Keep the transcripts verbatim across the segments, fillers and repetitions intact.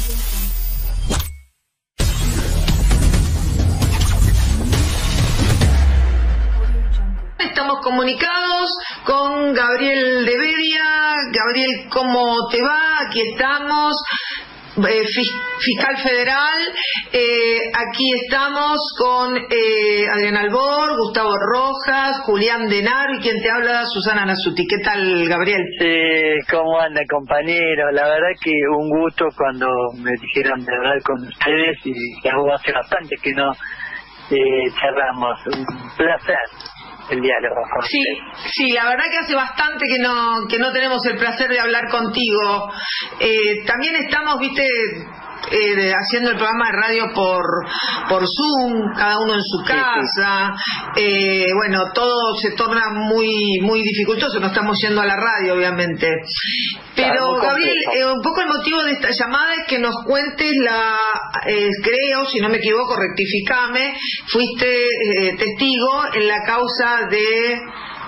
Estamos comunicados con Gabriel de Bedia. Gabriel, ¿cómo te va? Aquí estamos. Eh, fiscal federal, eh, aquí estamos con eh, Adrián Albor, Gustavo Rojas, Julián Denaro y quien te habla, Susana Nasuti. ¿Qué tal, Gabriel? Sí, ¿cómo anda, compañero? La verdad que un gusto cuando me dijeron de hablar con ustedes y que hace bastante que no eh, charlamos. Un placer el diálogo. Sí, sí, la verdad que hace bastante que no que no tenemos el placer de hablar contigo. Eh, también estamos, viste, eh, haciendo el programa de radio por por Zoom, cada uno en su casa. Sí, sí. Eh, bueno, todo se torna muy muy dificultoso, no estamos yendo a la radio, obviamente. Pero, claro, Gabriel, eh, un poco el motivo de esta llamada es que nos cuentes la, eh, creo, si no me equivoco, rectificame, fuiste eh, testigo en la causa de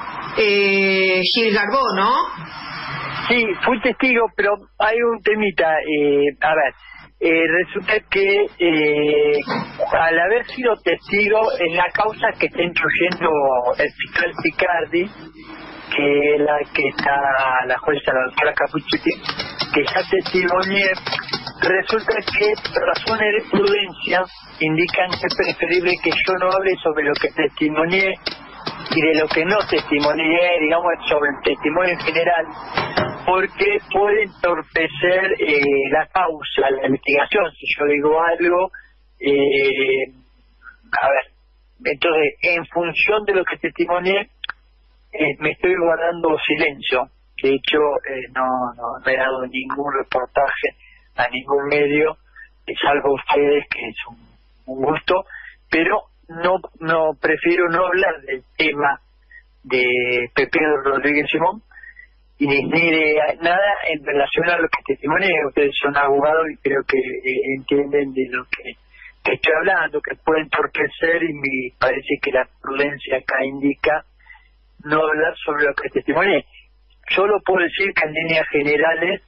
eh, Gil Garbó, ¿no? Sí, fui testigo, pero hay un temita. Eh, a ver, eh, resulta que eh, al haber sido testigo en la causa que está instruyendo el fiscal Picardi, que es la que está la jueza, la doctora Capuchetti, que ya testimonié, resulta que razones de prudencia indican que es preferible que yo no hable sobre lo que testimonié y de lo que no testimonié, digamos, sobre el testimonio en general, porque puede entorpecer eh, la causa, la investigación. Si yo digo algo, eh, a ver, entonces, en función de lo que testimonié, eh, me estoy guardando silencio. De hecho, eh, no, no, no he dado ningún reportaje a ningún medio, salvo ustedes, que es un, un gusto, pero no no prefiero no hablar del tema de Pepe Rodríguez Simón y ni, ni de nada en relación a lo que testimonié. Ustedes son abogados y creo que eh, entienden de lo que, que estoy hablando, que puede entorpecer, y me parece que la prudencia acá indica no hablar sobre lo que testimonié. Solo puedo decir que en líneas generales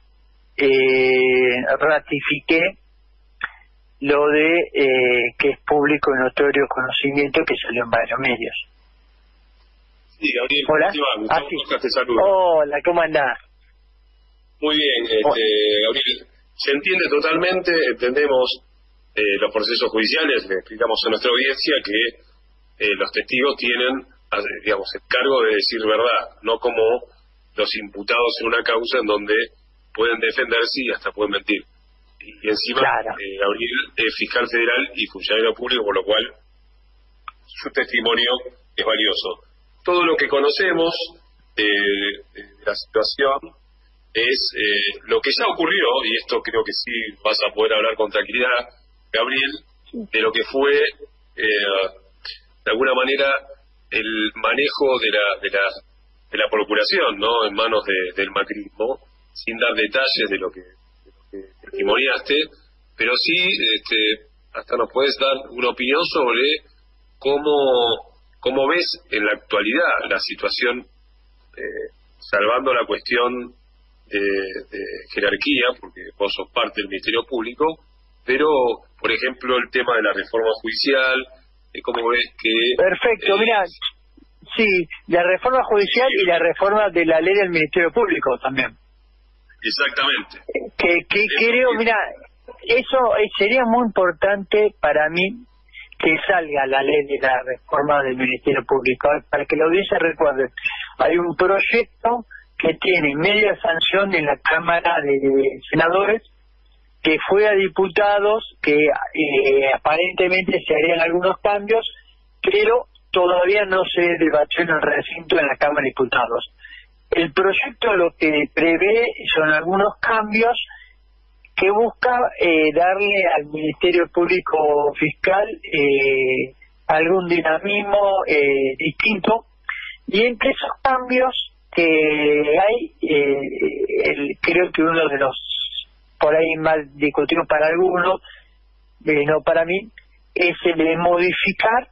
eh, ratifiqué lo de eh, que es público y notorio conocimiento, que salió en varios medios. Sí, Gabriel. Hola. Gustavo ah, sí. Rojas te saluda. Hola, ¿cómo andás? Muy bien, este, Gabriel. Se entiende totalmente, entendemos eh, los procesos judiciales, le explicamos a nuestra audiencia que eh, los testigos tienen, digamos, el cargo de decir verdad, no como los imputados en una causa en donde pueden defenderse y hasta pueden mentir. Y encima, claro. eh, Gabriel es fiscal federal y funcionario público, por lo cual su testimonio es valioso. Todo lo que conocemos eh, de la situación es eh, lo que ya ocurrió, y esto creo que sí vas a poder hablar con tranquilidad, Gabriel, de lo que fue, eh, de alguna manera, el manejo de la de la, de la procuración, ¿no?, en manos de, del macrismo, sin dar detalles de lo que testimoniaste, pero sí este, hasta nos puedes dar una opinión sobre cómo, cómo ves en la actualidad la situación, eh, salvando la cuestión de, de jerarquía, porque vos sos parte del Ministerio Público, pero, por ejemplo, el tema de la reforma judicial, eh, cómo ves que... Perfecto, eh, mira, sí, la reforma judicial sí, y la reforma de la ley del Ministerio Público también. Exactamente. Que, que creo, mira, eso sería muy importante para mí que salga la ley de la reforma del Ministerio Público, para que la audiencia recuerde. Hay un proyecto que tiene media sanción en la Cámara de Senadores, que fue a diputados, que eh, aparentemente se harían algunos cambios, pero todavía no se debatió en el recinto en la Cámara de Diputados. El proyecto lo que prevé son algunos cambios que busca eh, darle al Ministerio Público Fiscal eh, algún dinamismo eh, distinto, y entre esos cambios que hay, eh, el, creo que uno de los por ahí más discutidos para algunos, eh, no para mí, es el de modificar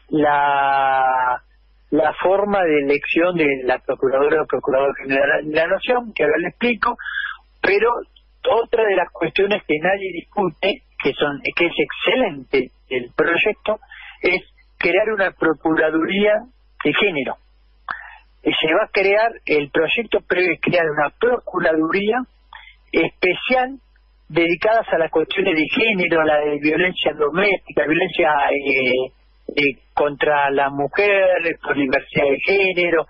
la la forma de elección de la Procuradora o Procurador General de la Nación, que ahora le explico, pero otra de las cuestiones que nadie discute, que son que es excelente el proyecto, es crear una procuraduría de género. Y se va a crear, el proyecto prevé crear una procuraduría especial dedicadas a las cuestiones de género, a la de violencia doméstica, violencia eh, eh, contra la mujer, por diversidad de género,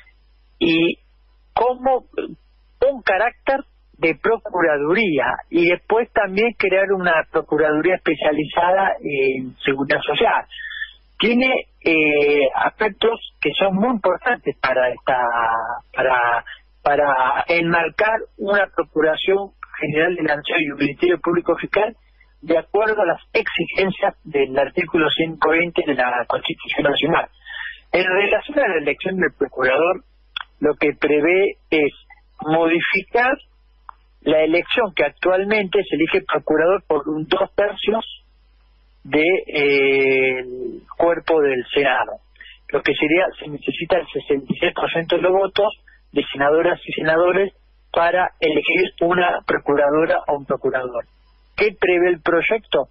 y como un carácter de procuraduría, y después también crear una procuraduría especializada en seguridad social. Tiene eh, aspectos que son muy importantes para esta para para enmarcar una procuración general de la Nación y un Ministerio Público Fiscal de acuerdo a las exigencias del artículo ciento veinte de la Constitución Nacional. En relación a la elección del procurador, lo que prevé es modificar la elección que actualmente se elige procurador por un dos tercios del de, eh, cuerpo del Senado. Lo que sería, se necesita el sesenta y seis por ciento de los votos de senadoras y senadores para elegir una procuradora o un procurador. ¿Qué prevé el proyecto?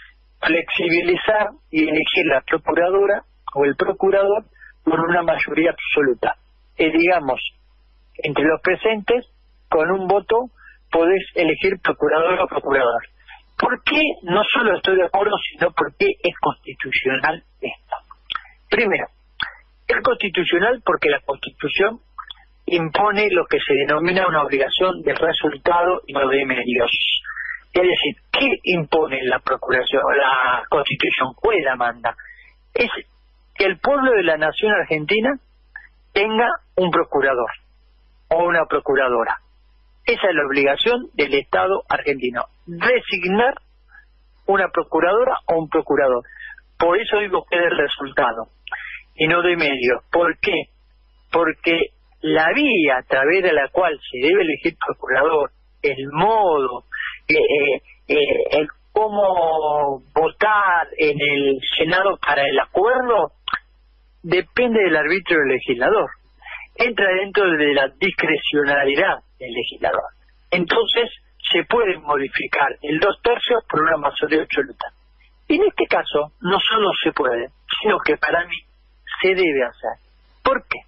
Flexibilizar y elegir la procuradora o el procurador por una mayoría absoluta. Eh, digamos, entre los presentes, con un voto podés elegir procurador o procurador. ¿Por qué no solo estoy de acuerdo, sino por qué es constitucional esto? Primero, es constitucional porque la Constitución impone lo que se denomina una obligación de resultado y no de medios. Es decir, ¿qué impone la Procuración, la Constitución? ¿Cuál la manda? Es que el pueblo de la nación argentina tenga un procurador o una procuradora. Esa es la obligación del Estado argentino, designar una procuradora o un procurador. Por eso digo que es el resultado y no de medio. ¿Por qué? Porque la vía a través de la cual se debe elegir procurador, el modo, eh, eh, el cómo votar en el Senado para el acuerdo, depende del arbitrio del legislador. Entra dentro de la discrecionalidad del legislador. Entonces se puede modificar el dos tercios por una mayoría absoluta. Y en este caso no solo se puede, sino que para mí se debe hacer. ¿Por qué?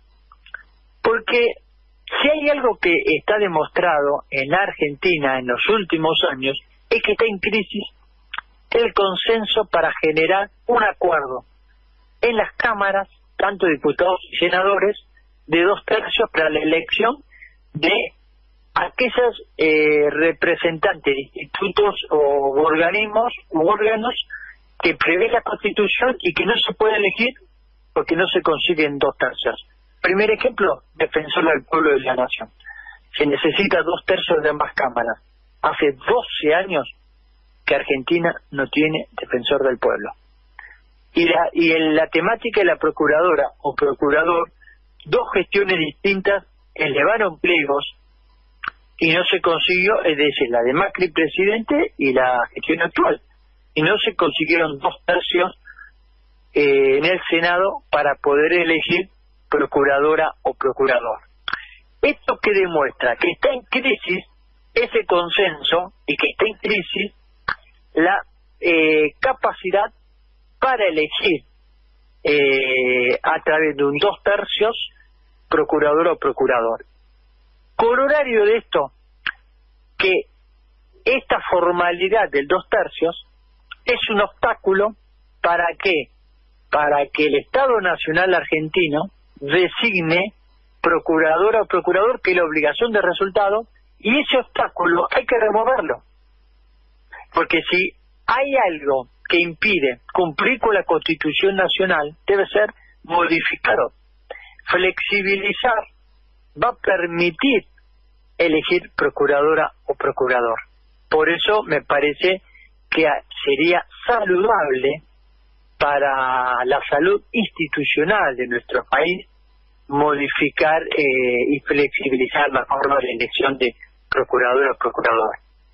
Porque si hay algo que está demostrado en la Argentina en los últimos años, es que está en crisis el consenso para generar un acuerdo en las cámaras, tanto diputados y senadores, de dos tercios para la elección de aquellos eh, representantes de institutos o organismos u órganos que prevé la Constitución y que no se puede elegir porque no se consiguen dos tercios. Primer ejemplo, defensor del pueblo de la nación. Se necesita dos tercios de ambas cámaras. Hace doce años que Argentina no tiene defensor del pueblo. Y la, y en la temática de la procuradora o procurador, dos gestiones distintas elevaron pliegos y no se consiguió, es decir, la de Macri presidente y la gestión actual, y no se consiguieron dos tercios eh, en el Senado para poder elegir procuradora o procurador. Esto que demuestra que está en crisis ese consenso y que está en crisis la eh, capacidad para elegir eh, a través de un dos tercios procurador o procurador. Corolario de esto, que esta formalidad del dos tercios es un obstáculo para que para que el Estado Nacional Argentino designe procuradora o procurador, que es la obligación de resultado, y ese obstáculo hay que removerlo. Porque si hay algo que impide cumplir con la Constitución Nacional, debe ser modificado. Flexibilizar va a permitir elegir procuradora o procurador. Por eso me parece que sería saludable para la salud institucional de nuestro país modificar eh, y flexibilizar la forma de elección de procuradora o procurador.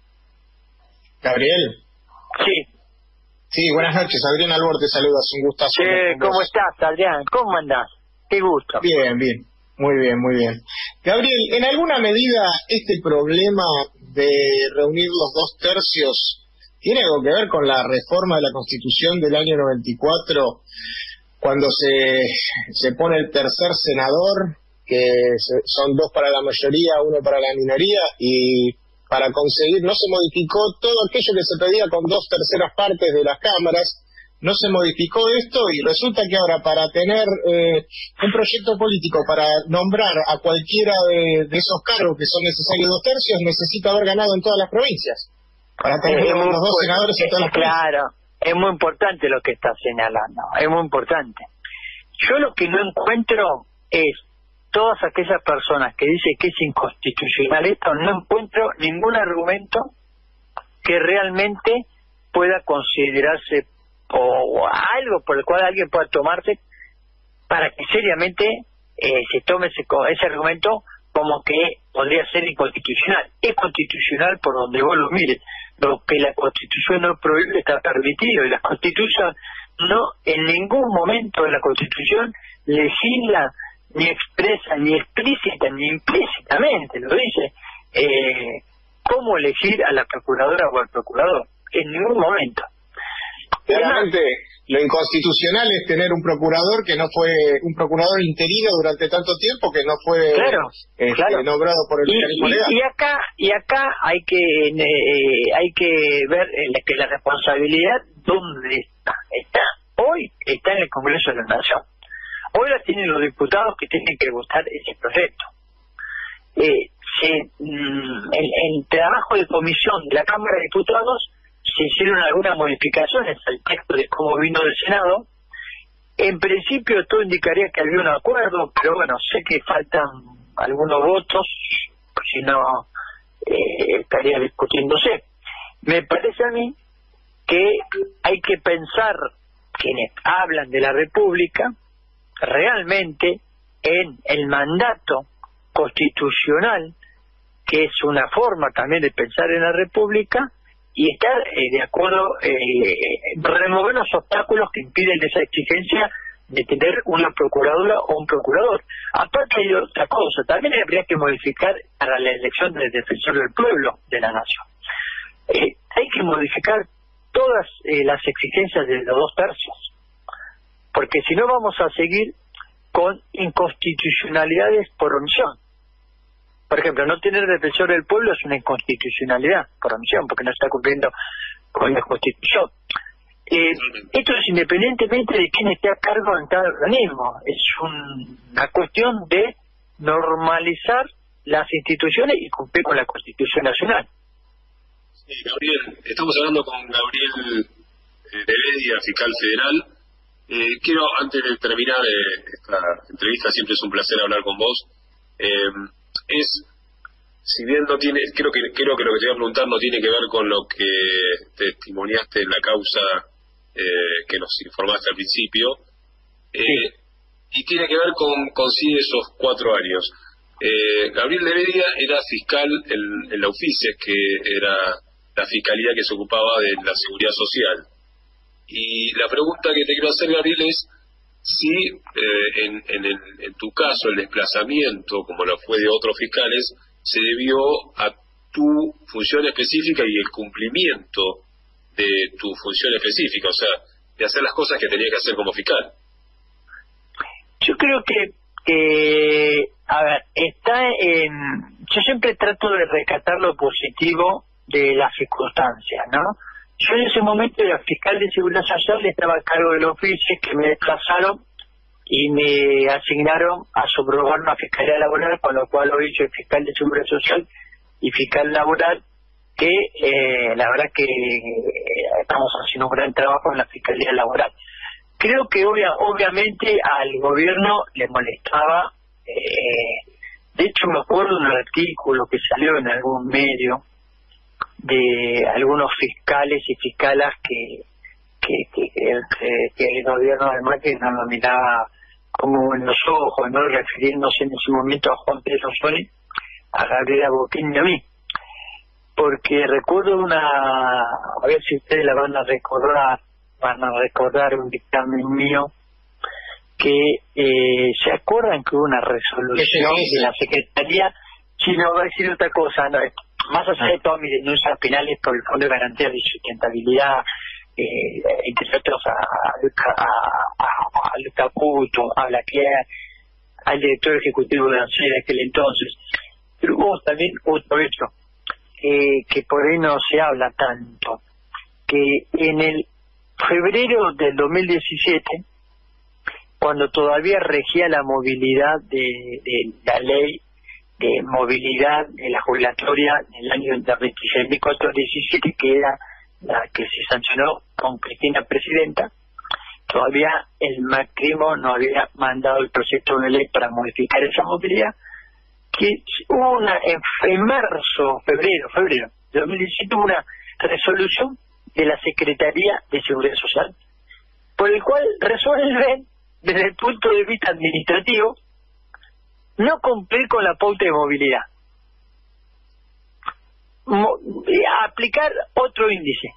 Gabriel. Sí. Sí, buenas noches. Adrián Albor te saluda, es un gustazo. Sí, ¿cómo estás, Adrián? ¿Cómo andás? Qué gusto. Bien, bien. Muy bien, muy bien. Gabriel, en alguna medida este problema de reunir los dos tercios tiene algo que ver con la reforma de la Constitución del año noventa y cuatro, cuando se, se pone el tercer senador, que se, son dos para la mayoría, uno para la minoría, y para conseguir, no se modificó todo aquello que se pedía con dos terceras partes de las cámaras, no se modificó esto, y resulta que ahora para tener eh, un proyecto político, para nombrar a cualquiera de, de esos cargos que son necesarios dos tercios, necesita haber ganado en todas las provincias, para tener es los muy, dos senadores en todas las provincias. Claro, es muy importante lo que está señalando, es muy importante. Yo lo que no encuentro es todas aquellas personas que dicen que es inconstitucional esto, no encuentro ningún argumento que realmente pueda considerarse o algo por el cual alguien pueda tomarse para que seriamente eh, se tome ese, ese argumento como que podría ser inconstitucional. Es constitucional por donde vos lo mires. Lo que la Constitución no prohíbe está permitido, y la Constitución no, en ningún momento de la Constitución legisla, ni expresa, ni explícita, ni implícitamente, lo dice, eh, cómo elegir a la procuradora o al procurador. En ningún momento. Claramente, lo inconstitucional es tener un procurador que no fue un procurador interino durante tanto tiempo, que no fue claro, este, claro. nombrado por el mecanismo legal. Y, y acá y acá hay que eh, hay que ver eh, que la responsabilidad dónde está. Está hoy está en el Congreso de la Nación. Hoy la tienen los diputados que tienen que votar ese proyecto. Eh, se, mm, el, el trabajo de comisión de la Cámara de Diputados se hicieron algunas modificaciones al texto de cómo vino del Senado. En principio todo indicaría que había un acuerdo, pero bueno, sé que faltan algunos votos, si no eh, estaría discutiéndose. Me parece a mí que hay que pensar, quienes hablan de la República, realmente en el mandato constitucional, que es una forma también de pensar en la República, y estar eh, de acuerdo, eh, remover los obstáculos que impiden esa exigencia de tener una procuradora o un procurador. Aparte hay otra cosa, también habría que modificar para la elección del defensor del pueblo de la nación. Eh, hay que modificar todas eh, las exigencias de los dos tercios, porque si no vamos a seguir con inconstitucionalidades por omisión. Por ejemplo, no tener defensor del pueblo es una inconstitucionalidad por omisión, porque no está cumpliendo con la Constitución. Eh, esto es independientemente de quién esté a cargo en cada organismo. Es un, una cuestión de normalizar las instituciones y cumplir con la Constitución Nacional. Sí, Gabriel, estamos hablando con Gabriel eh, Heredia, fiscal federal. Eh, quiero, antes de terminar eh, esta entrevista, siempre es un placer hablar con vos. Eh, es, si bien no tiene, creo que creo que lo que te voy a preguntar no tiene que ver con lo que testimoniaste en la causa eh, que nos informaste al principio, eh, sí. Y tiene que ver con, con sí esos cuatro años. Eh, Gabriel Heredia era fiscal en, en la UFICES, que era la fiscalía que se ocupaba de la seguridad social. Y la pregunta que te quiero hacer, Gabriel, es si eh, en, en, el, en tu caso el desplazamiento, como lo fue de otros fiscales, se debió a tu función específica y el cumplimiento de tu función específica, o sea, de hacer las cosas que tenías que hacer como fiscal. Yo creo que, que a ver, está en... Yo siempre trato de rescatar lo positivo de las circunstancias, ¿no? Yo en ese momento era fiscal de Seguridad Social, estaba a cargo del oficio, que me desplazaron y me asignaron a subrogar una fiscalía laboral, con lo cual hoy soy fiscal de Seguridad Social y fiscal laboral, que eh, la verdad que eh, estamos haciendo un gran trabajo en la fiscalía laboral. Creo que obvia, obviamente al gobierno le molestaba, eh, de hecho me acuerdo de un artículo que salió en algún medio de algunos fiscales y fiscalas que que, que, que, que el gobierno de Macri no lo miraba como en los ojos, no refiriéndose en ese momento a Juan Pedro Soli, a Gabriela Boquín y a mí, porque recuerdo una, a ver si ustedes la van a recordar, van a recordar un dictamen mío que eh, se acuerdan que hubo una resolución de la Secretaría, si no va a decir otra cosa, no, más allá de todas mis denuncias penales por el Fondo de Garantía de Sustentabilidad, eh, entre otros a, a, a, a Luis Caputo, a Blaquier, al director ejecutivo de ANSES de aquel entonces, pero hubo también otro hecho eh, que por ahí no se habla tanto, que en el febrero del dos mil diecisiete, cuando todavía regía la movilidad de, de la ley de movilidad de la jubilatoria en el año veintiséis mil cuatrocientos diecisiete, que era la que se sancionó con Cristina presidenta, todavía el macrismo no había mandado el proyecto de ley para modificar esa movilidad, que hubo una, en, en marzo, febrero, febrero de dos mil diecisiete, hubo una resolución de la Secretaría de Seguridad Social, por el cual resuelven, desde el punto de vista administrativo, no cumplir con la pauta de movilidad. Mo aplicar otro índice,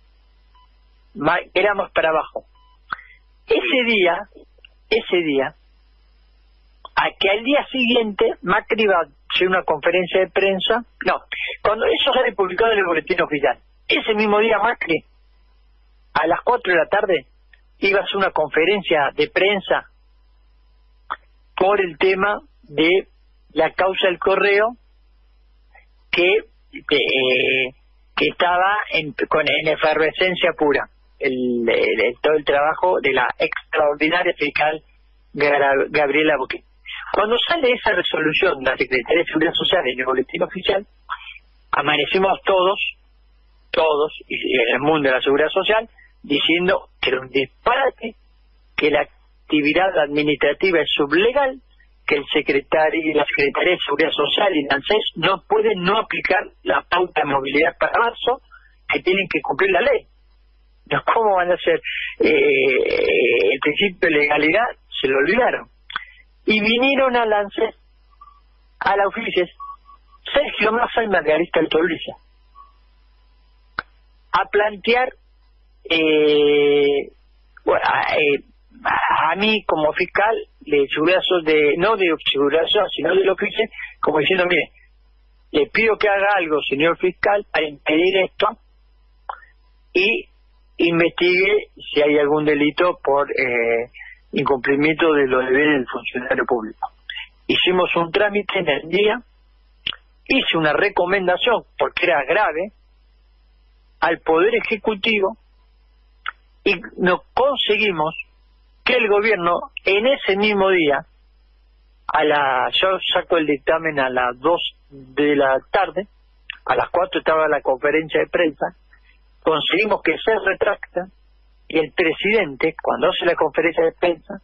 era más para abajo. Ese día, ese día, a que al día siguiente Macri va a hacer una conferencia de prensa, no, cuando eso sale publicado en el boletín oficial, ese mismo día Macri, a las cuatro de la tarde, iba a hacer una conferencia de prensa por el tema de la causa del correo que de, eh, que estaba en, con, en efervescencia pura, el, el, el, todo el trabajo de la extraordinaria fiscal Gabriela Bosquet. Cuando sale esa resolución de la Secretaría de Seguridad Social en el boletín oficial, amanecimos todos, todos, y el mundo de la Seguridad Social, diciendo que era un disparate, que la actividad administrativa es sublegal, que el secretario y la Secretaría de Seguridad Social y ANSES no pueden no aplicar la pauta de movilidad para marzo, que tienen que cumplir la ley. No, ¿cómo van a hacer? Eh, el principio de legalidad se lo olvidaron. Y vinieron al ANSES, a la oficina, Sergio Massa y Margarita Altobrilla, a plantear eh, bueno, a, eh, a mí como fiscal de seguridad de no de seguridad social, sino de la oficina, como diciendo, mire, le pido que haga algo, señor fiscal, para impedir esto y investigue si hay algún delito por eh, incumplimiento de los deberes del funcionario público. Hicimos un trámite en el día, hice una recomendación, porque era grave, al Poder Ejecutivo, y nos conseguimos que el gobierno en ese mismo día, a la yo saco el dictamen a las dos de la tarde, a las cuatro estaba la conferencia de prensa, conseguimos que se retracta, y el presidente, cuando hace la conferencia de prensa,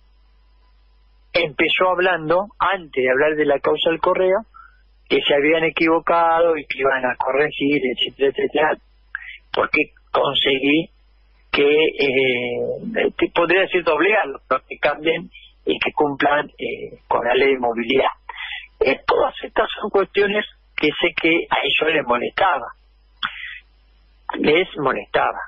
empezó hablando, antes de hablar de la causa del correo, que se habían equivocado y que iban a corregir, etcétera, etcétera, porque conseguí que eh, te podría decir obligarlos, pero que cambien y que cumplan eh, con la ley de movilidad. Eh, todas estas son cuestiones que sé que a ellos les molestaba. Les molestaba.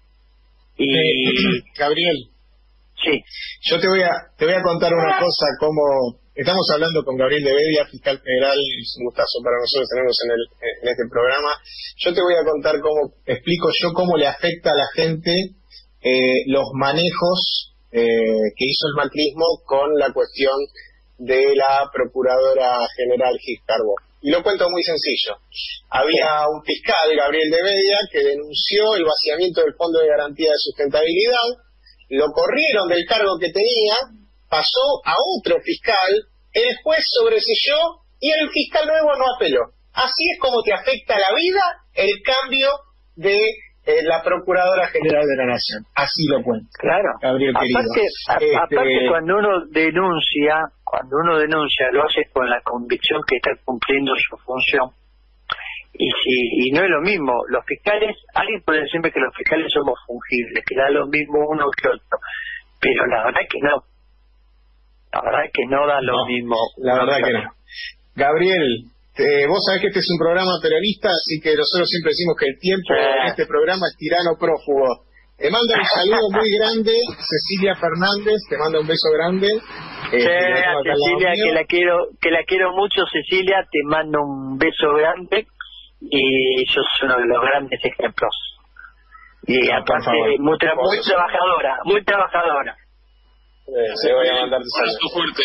Y eh, Gabriel, sí, yo te voy a te voy a contar una cosa. Como estamos hablando con Gabriel de Bedia, fiscal federal, es un gustazo para nosotros tenernos en, el, en este programa. Yo te voy a contar cómo explico yo cómo le afecta a la gente eh, los manejos eh, que hizo el macrismo con la cuestión de la Procuradora General Gis Carbó. Y lo cuento muy sencillo. Había un fiscal, Gabriel de Bedia, que denunció el vaciamiento del Fondo de Garantía de Sustentabilidad, lo corrieron del cargo que tenía, pasó a otro fiscal, el juez sobreseyó y el fiscal nuevo no apeló. Así es como te afecta la vida el cambio de eh, la Procuradora General de la Nación. Así lo cuento. Claro. Gabriel querido. Aparte, a, este... aparte cuando uno denuncia, cuando uno denuncia, lo hace con la convicción que está cumpliendo su función. Y si y no es lo mismo, los fiscales, alguien puede decirme que los fiscales somos fungibles, que da lo mismo uno que otro, pero la verdad que no. La verdad que no da lo no, mismo. La verdad que no. Gabriel, eh, vos sabés que este es un programa peronista, así que nosotros siempre decimos que el tiempo sí. en este programa es tirano prófugo. Te mando un saludo muy grande, Cecilia Fernández, te manda un beso grande. Sí, eh, Cecilia, que la quiero, que la quiero mucho, Cecilia, te mando un beso grande y sos uno de los grandes ejemplos. Y no, aparte, muy, tra muy trabajadora, muy trabajadora. Eh, se voy a mandar tu saludo fuerte.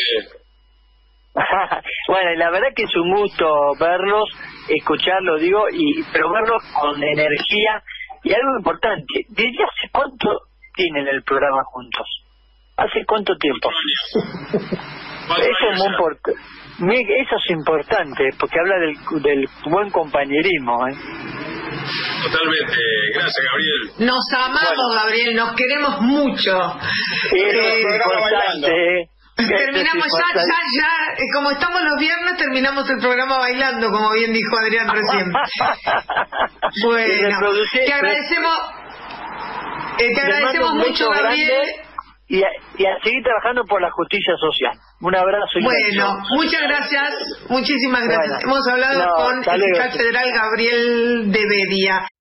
Bueno, la verdad que es un gusto verlos, escucharlos, digo, y pero verlos con energía. Y algo importante, ¿desde hace cuánto tienen el programa juntos? ¿Hace cuánto tiempo? Eso es muy importante. Eso es importante, porque habla del, del buen compañerismo, ¿eh? Totalmente, gracias Gabriel. Nos amamos, bueno. Gabriel, nos queremos mucho. Sí, eh, es importante. Terminamos ya, ya, ya, como estamos los viernes, terminamos el programa bailando, como bien dijo Adrián recién. Bueno, te agradecemos, eh, te agradecemos mucho, Gabriel. Y a, y a seguir trabajando por la justicia social. Un abrazo. Y bueno, muchas gracias, muchísimas gracias. Bueno, Hemos hablado no, con el fiscal federal Gabriel de Bedia.